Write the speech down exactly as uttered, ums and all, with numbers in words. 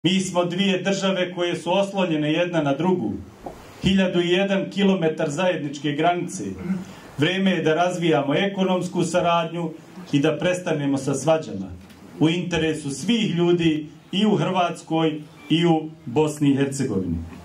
Mi smo dvije države koje su oslonjene jedna na drugu. Hiljadu i jedan kilometar zajedničke granice. Vreme je da razvijamo ekonomsku saradnju i da prestanemo sa svađama. U interesu svih ljudi i u Hrvatskoj i u Bosni i Hercegovini.